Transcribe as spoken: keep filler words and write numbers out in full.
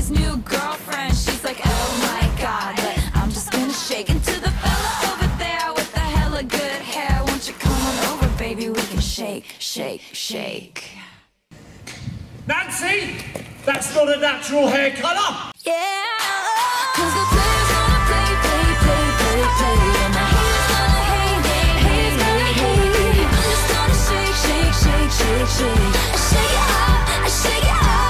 his new girlfriend. She's like, oh my god, but I'm just gonna shake. And to the fella over there with the hella good hair, won't you come on over, baby, we can shake, shake, shake. Nancy, that's not a natural hair colour. Yeah, 'cause the